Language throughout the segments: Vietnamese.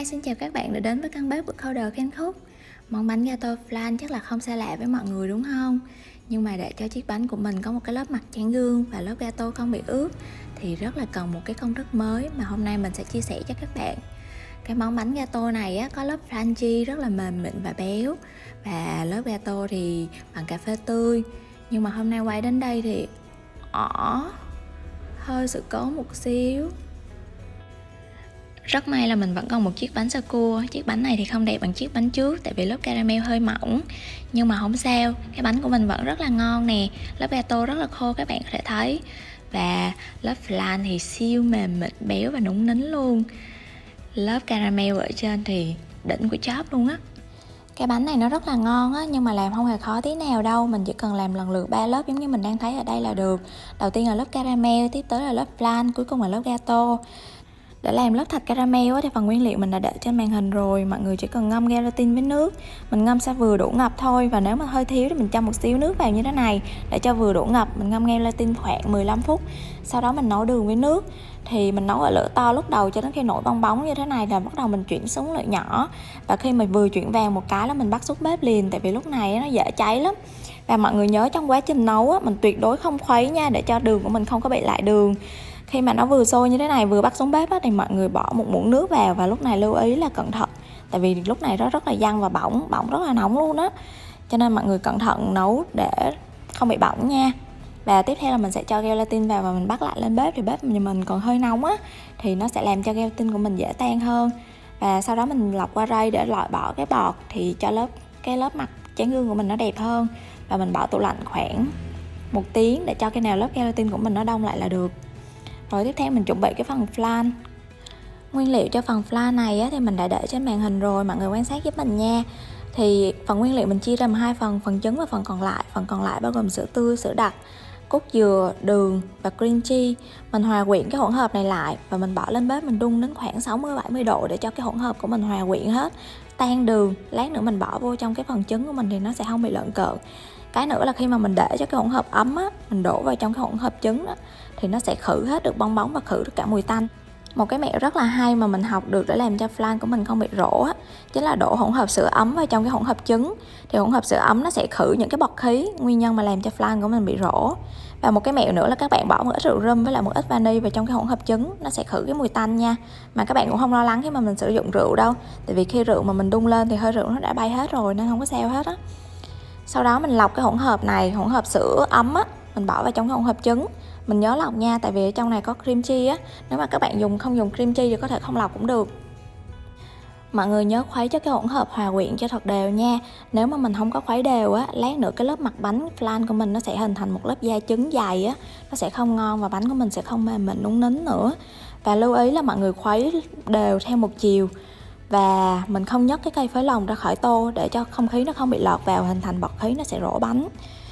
Hi, xin chào các bạn đã đến với căn bếp của Coder Khen Khúc. Món bánh gato flan chắc là không xa lạ với mọi người đúng không? Nhưng mà để cho chiếc bánh của mình có một cái lớp mặt tráng gương và lớp gato không bị ướt thì rất là cần một cái công thức mới mà hôm nay mình sẽ chia sẻ cho các bạn. Cái món bánh gato này á, có lớp flangy rất là mềm mịn và béo, và lớp gato thì bằng cà phê tươi. Nhưng mà hôm nay quay đến đây thì hơi sự cố một xíu. Rất may là mình vẫn còn một chiếc bánh sơ cua. Chiếc bánh này thì không đẹp bằng chiếc bánh trước tại vì lớp caramel hơi mỏng, nhưng mà không sao, cái bánh của mình vẫn rất là ngon nè. Lớp gato rất là khô các bạn có thể thấy, và lớp flan thì siêu mềm mịn, béo và núng nính luôn. Lớp caramel ở trên thì đỉnh của chóp luôn á. Cái bánh này nó rất là ngon á, nhưng mà làm không hề khó tí nào đâu. Mình chỉ cần làm lần lượt 3 lớp giống như mình đang thấy ở đây là được. Đầu tiên là lớp caramel, tiếp tới là lớp flan, cuối cùng là lớp gato. Để làm lớp thạch caramel thì phần nguyên liệu mình đã để trên màn hình rồi. Mọi người chỉ cần ngâm gelatin với nước. Mình ngâm sẽ vừa đủ ngập thôi, và nếu mà hơi thiếu thì mình cho một xíu nước vào như thế này để cho vừa đủ ngập. Mình ngâm gelatin khoảng 15 phút. Sau đó mình nấu đường với nước. Thì mình nấu ở lửa to lúc đầu cho đến khi nổi bong bóng như thế này là bắt đầu mình chuyển xuống lửa nhỏ. Và khi mình vừa chuyển vàng một cái là mình bắt xuống bếp liền, tại vì lúc này nó dễ cháy lắm. Và mọi người nhớ trong quá trình nấu á, mình tuyệt đối không khuấy nha, để cho đường của mình không có bị lại đường. Khi mà nó vừa sôi như thế này, vừa bắt xuống bếp á, thì mọi người bỏ một muỗng nước vào. Và lúc này lưu ý là cẩn thận, tại vì lúc này nó rất là giăng và bỏng rất là nóng luôn á. Cho nên mọi người cẩn thận nấu để không bị bỏng nha. Và tiếp theo là mình sẽ cho gelatin vào và mình bắt lại lên bếp. Thì bếp mình còn hơi nóng á, thì nó sẽ làm cho gelatin của mình dễ tan hơn. Và sau đó mình lọc qua rây để loại bỏ cái bọt, thì cho cái lớp mặt tráng gương của mình nó đẹp hơn. Và mình bỏ tủ lạnh khoảng 1 tiếng để cho cái nào lớp gelatin của mình nó đông lại là được. Rồi tiếp theo mình chuẩn bị cái phần flan. Nguyên liệu cho phần flan này á, thì mình đã để trên màn hình rồi, mọi người quan sát giúp mình nha. Thì phần nguyên liệu mình chia ra làm 2 phần, phần trứng và phần còn lại. Phần còn lại bao gồm sữa tươi, sữa đặc, cốt dừa, đường và cream cheese. Mình hòa quyện cái hỗn hợp này lại và mình bỏ lên bếp mình đun đến khoảng 60-70 độ để cho cái hỗn hợp của mình hòa quyện hết, tan đường. Lát nữa mình bỏ vô trong cái phần trứng của mình thì nó sẽ không bị lợn cợn. Cái nữa là khi mà mình để cho cái hỗn hợp ấm á, mình đổ vào trong cái hỗn hợp trứng á, thì nó sẽ khử hết được bong bóng và khử được cả mùi tanh. Một cái mẹo rất là hay mà mình học được để làm cho flan của mình không bị rỗ á, chính là đổ hỗn hợp sữa ấm vào trong cái hỗn hợp trứng. Thì hỗn hợp sữa ấm nó sẽ khử những cái bọt khí, nguyên nhân mà làm cho flan của mình bị rỗ. Và một cái mẹo nữa là các bạn bỏ một ít rượu rum với lại một ít vani vào trong cái hỗn hợp trứng, nó sẽ khử cái mùi tanh nha. Mà các bạn cũng không lo lắng khi mà mình sử dụng rượu đâu, tại vì khi rượu mà mình đun lên thì hơi rượu nó đã bay hết rồi nên không có sao hết á. Sau đó mình lọc cái hỗn hợp này, hỗn hợp sữa ấm á, mình bỏ vào trong cái hỗn hợp trứng. Mình nhớ lọc nha, tại vì ở trong này có cream cheese á. Nếu mà các bạn không dùng cream cheese thì có thể không lọc cũng được. Mọi người nhớ khuấy cho cái hỗn hợp hòa quyện cho thật đều nha. Nếu mà mình không có khuấy đều á, lát nữa cái lớp mặt bánh flan của mình nó sẽ hình thành một lớp da trứng dày á, nó sẽ không ngon và bánh của mình sẽ không mềm mịn núng nính nữa. Và lưu ý là mọi người khuấy đều theo một chiều. Và mình không nhấc cái cây phới lòng ra khỏi tô để cho không khí nó không bị lọt vào, hình thành bọt khí nó sẽ rỗ bánh.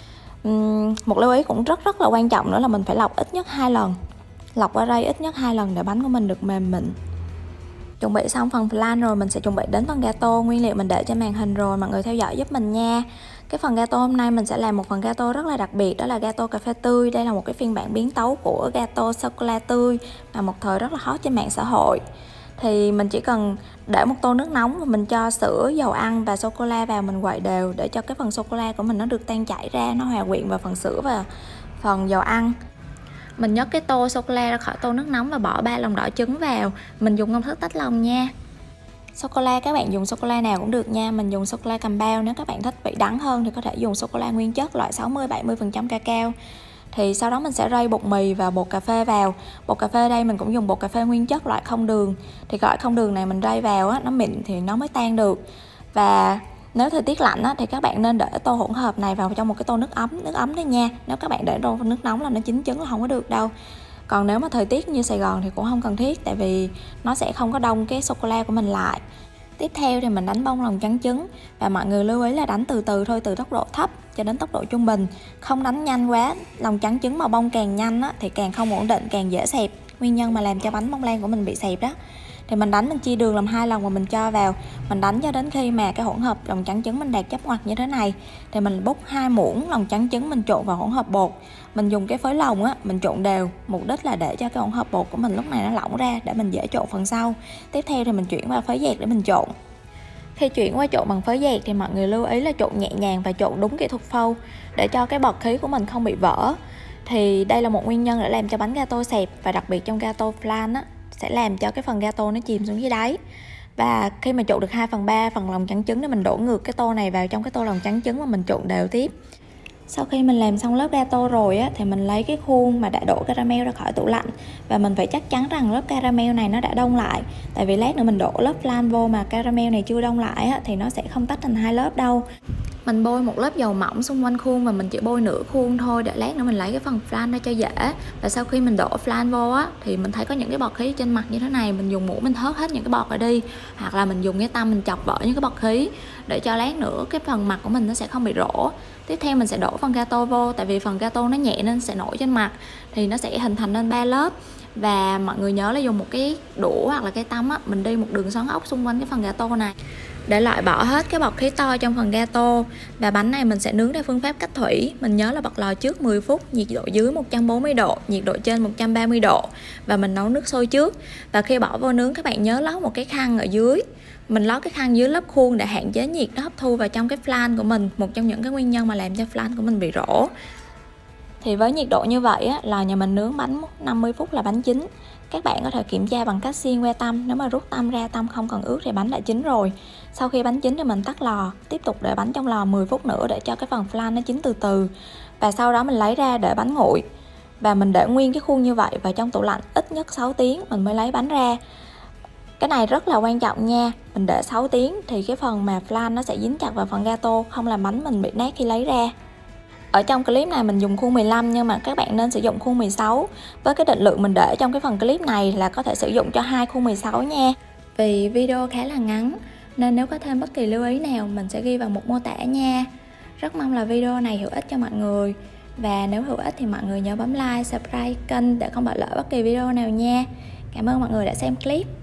Một lưu ý cũng rất là quan trọng nữa là mình phải lọc ít nhất 2 lần. Lọc qua rây ít nhất 2 lần để bánh của mình được mềm mịn. Chuẩn bị xong phần flan rồi, mình sẽ chuẩn bị đến phần gato. Nguyên liệu mình để trên màn hình rồi, mọi người theo dõi giúp mình nha. Cái phần gato hôm nay mình sẽ làm một phần gato rất là đặc biệt, đó là gato cà phê tươi. Đây là một cái phiên bản biến tấu của gato sô cô la tươi mà một thời rất là hot trên mạng xã hội. Thì mình chỉ cần để một tô nước nóng và mình cho sữa, dầu ăn và sô-cô-la vào, mình quậy đều để cho cái phần sô-cô-la của mình nó được tan chảy ra, nó hòa quyện vào phần sữa và phần dầu ăn. Mình nhấc cái tô sô-cô-la ra khỏi tô nước nóng và bỏ 3 lòng đỏ trứng vào. Mình dùng công thức tách lòng nha. Sô-cô-la các bạn dùng sô-cô-la nào cũng được nha. Mình dùng sô-cô-la cầm bao, nếu các bạn thích vị đắng hơn thì có thể dùng sô-cô-la nguyên chất loại 60-70% cacao. Thì sau đó mình sẽ rây bột mì và bột cà phê vào. Bột cà phê đây mình cũng dùng bột cà phê nguyên chất loại không đường. Thì loại không đường này mình rây vào á, nó mịn thì nó mới tan được. Và nếu thời tiết lạnh á, thì các bạn nên để tô hỗn hợp này vào trong một cái tô nước ấm đấy nha. Nếu các bạn để tô nước nóng là nó chín trứng là không có được đâu. Còn nếu mà thời tiết như Sài Gòn thì cũng không cần thiết, tại vì nó sẽ không có đông cái sô-cô-la của mình lại. Tiếp theo thì mình đánh bông lòng trắng trứng. Và mọi người lưu ý là đánh từ từ thôi, từ tốc độ thấp cho đến tốc độ trung bình. Không đánh nhanh quá, lòng trắng trứng mà bông càng nhanh á, thì càng không ổn định, càng dễ xẹp. Nguyên nhân mà làm cho bánh bông lan của mình bị xẹp đó. Thì mình đánh, mình chia đường làm 2 lần và mình cho vào. Mình đánh cho đến khi mà cái hỗn hợp lòng trắng trứng mình đạt chất ngoặt như thế này. Thì mình búc 2 muỗng lòng trắng trứng mình trộn vào hỗn hợp bột. Mình dùng cái phới lòng á, mình trộn đều, mục đích là để cho cái hỗn hợp bột của mình lúc này nó lỏng ra để mình dễ trộn phần sau. Tiếp theo thì mình chuyển qua phới dẹt để mình trộn. Khi chuyển qua trộn bằng phới dẹt thì mọi người lưu ý là trộn nhẹ nhàng và trộn đúng kỹ thuật phâu để cho cái bọt khí của mình không bị vỡ. Thì đây là một nguyên nhân để làm cho bánh gato xẹp, và đặc biệt trong gato flan á, sẽ làm cho cái phần gato nó chìm xuống dưới đáy. Và khi mà trộn được 2/3 phần lòng trắng trứng thì mình đổ ngược cái tô này vào trong cái tô lòng trắng trứng và mình trộn đều tiếp. Sau khi mình làm xong lớp gato rồi á, thì mình lấy cái khuôn mà đã đổ caramel ra khỏi tủ lạnh. Và mình phải chắc chắn rằng lớp caramel này nó đã đông lại. Tại vì lát nữa mình đổ lớp flan vô mà caramel này chưa đông lại á, thì nó sẽ không tách thành hai lớp đâu. Mình bôi một lớp dầu mỏng xung quanh khuôn và mình chỉ bôi nửa khuôn thôi để lát nữa mình lấy cái phần flan ra cho dễ. Và sau khi mình đổ flan vô á, thì mình thấy có những cái bọt khí trên mặt như thế này, mình dùng muỗng mình hớt hết những cái bọt ở đi, hoặc là mình dùng cái tăm mình chọc vỡ những cái bọt khí để cho lát nữa cái phần mặt của mình nó sẽ không bị rỗ. Tiếp theo mình sẽ đổ phần gato vô, tại vì phần gato nó nhẹ nên sẽ nổi trên mặt, thì nó sẽ hình thành nên 3 lớp. Và mọi người nhớ là dùng một cái đũa hoặc là cái tăm á, mình đi một đường xoắn ốc xung quanh cái phần gato này để loại bỏ hết cái bọt khí to trong phần gato. Và bánh này mình sẽ nướng theo phương pháp cách thủy. Mình nhớ là bật lò trước 10 phút, nhiệt độ dưới 140 độ, nhiệt độ trên 130 độ. Và mình nấu nước sôi trước. Và khi bỏ vô nướng các bạn nhớ lót một cái khăn ở dưới. Mình lót cái khăn dưới lớp khuôn để hạn chế nhiệt nó hấp thu vào trong cái flan của mình. Một trong những cái nguyên nhân mà làm cho flan của mình bị rỗ. Thì với nhiệt độ như vậy á, lò nhà mình nướng bánh 50 phút là bánh chín. Các bạn có thể kiểm tra bằng cách xiên que tăm. Nếu mà rút tăm ra tăm không còn ướt thì bánh đã chín rồi. Sau khi bánh chín thì mình tắt lò, tiếp tục để bánh trong lò 10 phút nữa để cho cái phần flan nó chín từ từ. Và sau đó mình lấy ra để bánh nguội. Và mình để nguyên cái khuôn như vậy vào trong tủ lạnh ít nhất 6 tiếng mình mới lấy bánh ra. Cái này rất là quan trọng nha. Mình để 6 tiếng thì cái phần mà flan nó sẽ dính chặt vào phần gato, không làm bánh mình bị nát khi lấy ra. Ở trong clip này mình dùng khuôn 15 nhưng mà các bạn nên sử dụng khuôn 16. Với cái định lượng mình để trong cái phần clip này là có thể sử dụng cho 2 khuôn 16 nha. Vì video khá là ngắn nên nếu có thêm bất kỳ lưu ý nào mình sẽ ghi vào mục mô tả nha. Rất mong là video này hữu ích cho mọi người. Và nếu hữu ích thì mọi người nhớ bấm like, subscribe kênh để không bỏ lỡ bất kỳ video nào nha. Cảm ơn mọi người đã xem clip.